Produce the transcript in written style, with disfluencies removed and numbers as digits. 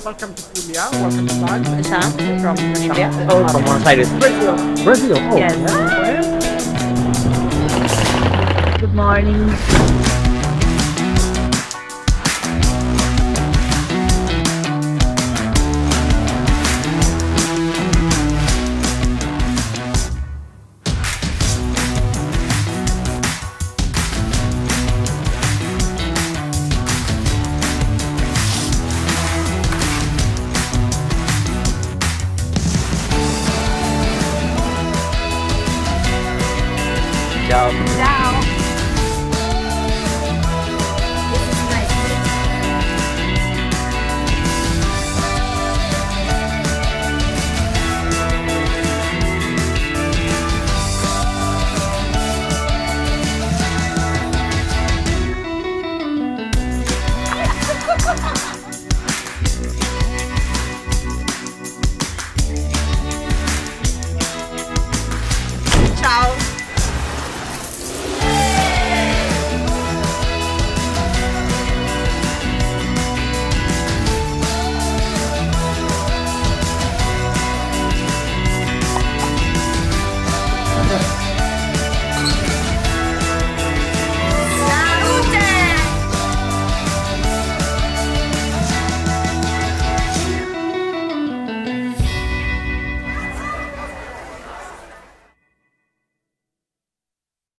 Welcome to Puglia. Welcome to back. Asham from India. Oh, From Buenos Aires. Brazil. Brazil. Oh, yes. yeah. Good morning.